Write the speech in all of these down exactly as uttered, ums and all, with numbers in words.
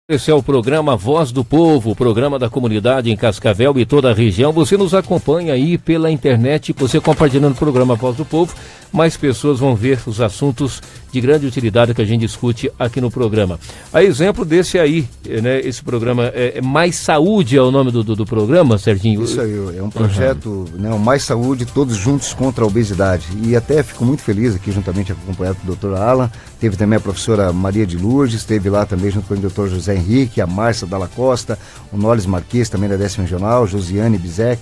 Esse é o programa Voz do Povo, o programa da comunidade em Cascavel e toda a região. Você nos acompanha aí pela internet, você compartilhando o programa Voz do Povo, mais pessoas vão ver os assuntos de grande utilidade que a gente discute aqui no programa. A exemplo desse aí, né, esse programa é, é Mais Saúde é o nome do, do, do programa, Serginho? Isso aí, é um projeto, uhum. né, o Mais Saúde, todos juntos contra a obesidade. E até fico muito feliz aqui, juntamente acompanhado com o doutor Alan, teve também a professora Maria de Lourdes, esteve lá também junto com o doutor José Henrique, a Márcia Dalla Costa, o Noles Marques, também da décima Regional, Josiane Bizek,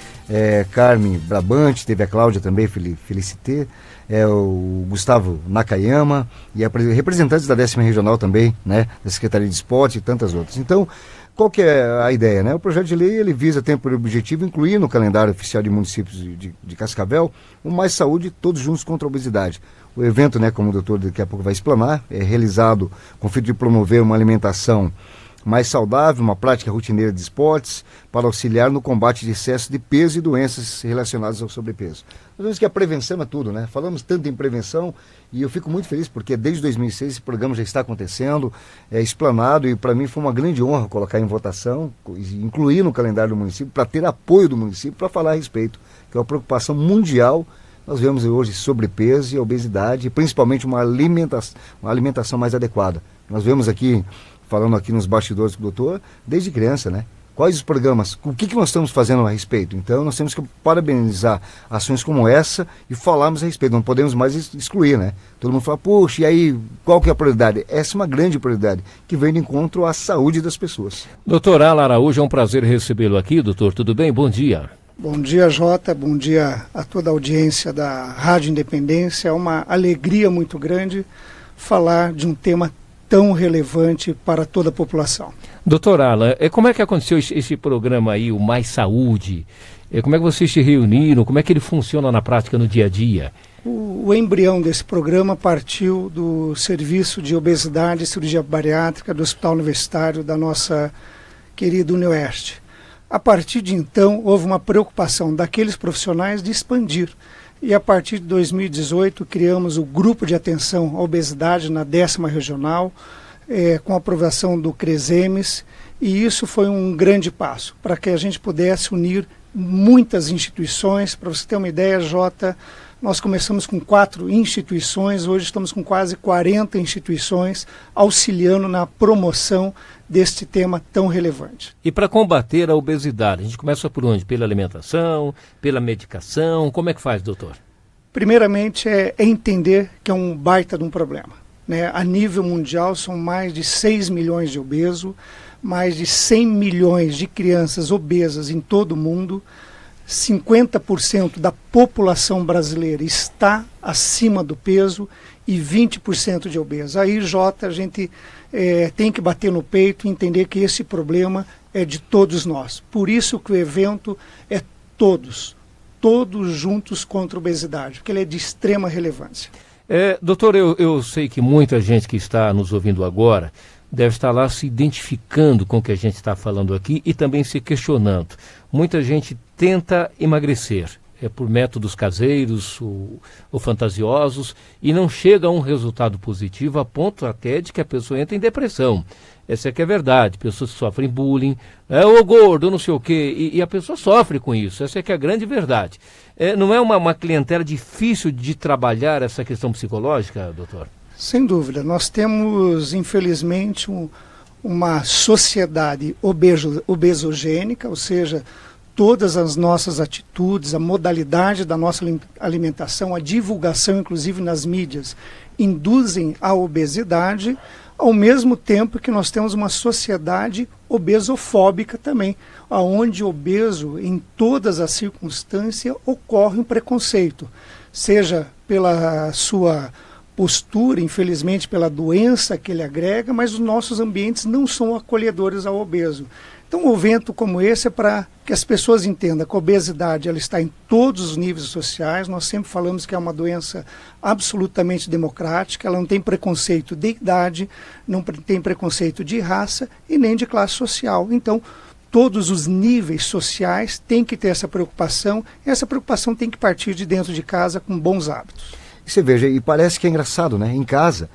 é, Carmen Brabante, teve a Cláudia também, Felicité, é, o Gustavo Nakayama e a, representantes da décima Regional também, né, da Secretaria de Esporte e tantas outras. Então, qual que é a ideia, né? O projeto de lei, ele visa ter por objetivo incluir no calendário oficial de municípios de, de, de Cascavel o Mais Saúde, todos juntos contra a obesidade. O evento, né, como o doutor daqui a pouco vai explanar, é realizado com o fim de promover uma alimentação mais saudável, uma prática rotineira de esportes, para auxiliar no combate de excesso de peso e doenças relacionadas ao sobrepeso. Nós vemos que a prevenção é tudo, né? Falamos tanto em prevenção e eu fico muito feliz porque desde dois mil e seis esse programa já está acontecendo, é explanado e para mim foi uma grande honra colocar em votação, incluir no calendário do município, para ter apoio do município para falar a respeito, que é uma preocupação mundial. Nós vemos hoje sobrepeso e obesidade, e principalmente uma alimentação, uma alimentação mais adequada. Nós vemos aqui, falando aqui nos bastidores com o doutor, desde criança, né? Quais os programas, o que, que nós estamos fazendo a respeito? Então, nós temos que parabenizar ações como essa e falarmos a respeito. Não podemos mais excluir, né? Todo mundo fala, puxa, e aí, qual que é a prioridade? Essa é uma grande prioridade, que vem de encontro à saúde das pessoas. Doutor Alan Araújo, é um prazer recebê-lo aqui, doutor. Tudo bem? Bom dia. Bom dia, Jota. Bom dia a toda a audiência da Rádio Independência. É uma alegria muito grande falar de um tema tão relevante para toda a população. Doutor Alan, como é que aconteceu esse, esse programa aí, o Mais Saúde? Como é que vocês se reuniram? Como é que ele funciona na prática, no dia a dia? O, o embrião desse programa partiu do Serviço de Obesidade e Cirurgia Bariátrica do Hospital Universitário da nossa querida UniOeste. A partir de então, houve uma preocupação daqueles profissionais de expandir. E a partir de dois mil e dezoito, criamos o Grupo de Atenção à Obesidade na décima Regional, é, com a aprovação do CRESEMES, e isso foi um grande passo para que a gente pudesse unir muitas instituições. Para você ter uma ideia, Jota, nós começamos com quatro instituições, hoje estamos com quase quarenta instituições auxiliando na promoção deste tema tão relevante. E para combater a obesidade, a gente começa por onde? Pela alimentação, pela medicação, como é que faz, doutor? Primeiramente é, é entender que é um baita de um problema, né? A nível mundial são mais de seis milhões de obesos, mais de cem milhões de crianças obesas em todo o mundo, cinquenta por cento da população brasileira está acima do peso e vinte por cento de obesos. Aí, Jota, a gente é, tem que bater no peito e entender que esse problema é de todos nós. Por isso que o evento é todos, todos juntos contra a obesidade, porque ele é de extrema relevância. É, doutor, eu, eu sei que muita gente que está nos ouvindo agora deve estar lá se identificando com o que a gente está falando aqui e também se questionando. Muita gente tenta emagrecer, é por métodos caseiros ou, ou fantasiosos, e não chega a um resultado positivo, a ponto até de que a pessoa entra em depressão. Essa é que é verdade, pessoas que sofrem bullying, é ô gordo, não sei o quê, e, e a pessoa sofre com isso, essa é que é a grande verdade. É, não é uma, uma clientela difícil de trabalhar essa questão psicológica, doutor? Sem dúvida, nós temos, infelizmente, um, uma sociedade obeso, obesogênica, ou seja, todas as nossas atitudes, a modalidade da nossa alimentação, a divulgação, inclusive nas mídias, induzem a obesidade, ao mesmo tempo que nós temos uma sociedade obesofóbica também, onde obeso, em todas as circunstâncias, ocorre um preconceito, seja pela sua postura, infelizmente pela doença que ele agrega, mas os nossos ambientes não são acolhedores ao obeso. Então, um evento como esse é para que as pessoas entendam que a obesidade ela está em todos os níveis sociais. Nós sempre falamos que é uma doença absolutamente democrática, ela não tem preconceito de idade, não tem preconceito de raça e nem de classe social. Então, todos os níveis sociais têm que ter essa preocupação, e essa preocupação tem que partir de dentro de casa com bons hábitos. E você veja, e parece que é engraçado, né? Em casa,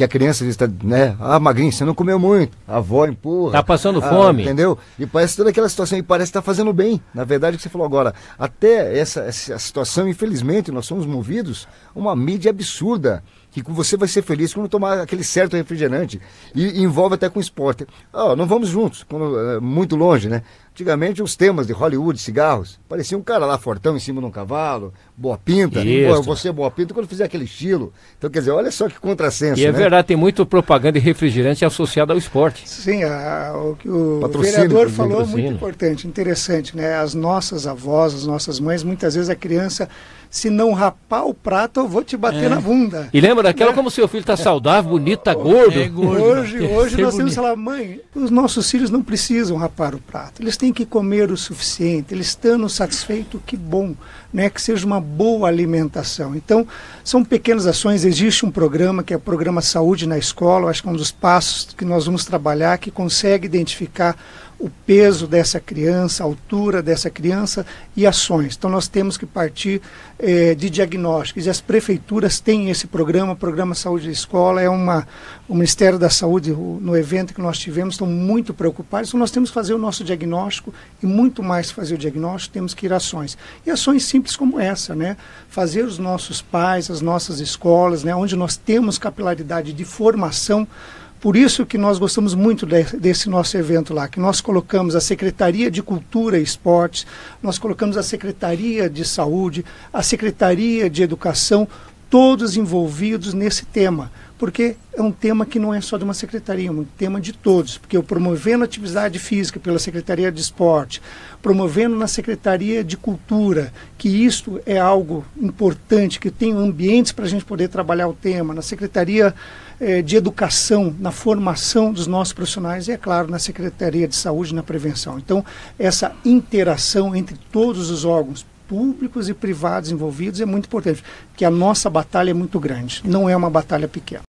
que a criança está, né, ah, magrinho, você não comeu muito, a avó empurra. Tá passando ah, fome. Entendeu? E parece toda aquela situação, e parece que está fazendo bem. Na verdade, o que você falou agora, até essa, essa situação, infelizmente, nós somos movidos a uma mídia absurda, que você vai ser feliz quando tomar aquele certo refrigerante, e, e envolve até com esporte. Oh, não vamos juntos, quando, é, muito longe, né? Antigamente os temas de Hollywood, cigarros, parecia um cara lá fortão em cima de um cavalo, boa pinta, Isso. você é boa pinta quando fizer aquele estilo. Então, quer dizer, olha só que contrassenso, E é né? verdade, tem muito propaganda de refrigerante associada ao esporte. Sim, a, o que o Patrocínio, vereador patrocínio. falou é muito importante, interessante, né? As nossas avós, as nossas mães, muitas vezes a criança, se não rapar o prato, eu vou te bater É. na bunda. E lembra daquela, É. como seu filho tá saudável, bonito, tá gordo. É gordo. Hoje, Tem que hoje ser nós temos bonito. que falar, mãe, os nossos filhos não precisam rapar o prato, eles têm que comer o suficiente, eles estando satisfeitos, que bom, né? Que seja uma boa alimentação. Então, são pequenas ações, existe um programa que é o programa Saúde na Escola, eu acho que é um dos passos que nós vamos trabalhar, que consegue identificar o peso dessa criança, a altura dessa criança e ações. Então nós temos que partir eh, de diagnósticos, e as prefeituras têm esse programa, o Programa Saúde da Escola, é uma, o Ministério da Saúde, o, no evento que nós tivemos, estão muito preocupados, então nós temos que fazer o nosso diagnóstico, e muito mais que fazer o diagnóstico, temos que ir a ações. E ações simples como essa, né? Fazer os nossos pais, as nossas escolas, né? Onde nós temos capilaridade de formação. Por isso que nós gostamos muito de, desse nosso evento lá, que nós colocamos a Secretaria de Cultura e Esportes, nós colocamos a Secretaria de Saúde, a Secretaria de Educação, todos envolvidos nesse tema, porque é um tema que não é só de uma secretaria, é um tema de todos, porque eu promovendo atividade física pela Secretaria de Esporte, promovendo na Secretaria de Cultura, que isto é algo importante, que tem ambientes para a gente poder trabalhar o tema, na Secretaria eh, de Educação, na formação dos nossos profissionais e, é claro, na Secretaria de Saúde e na prevenção. Então, essa interação entre todos os órgãos públicos e privados envolvidos é muito importante, porque a nossa batalha é muito grande, não é uma batalha pequena.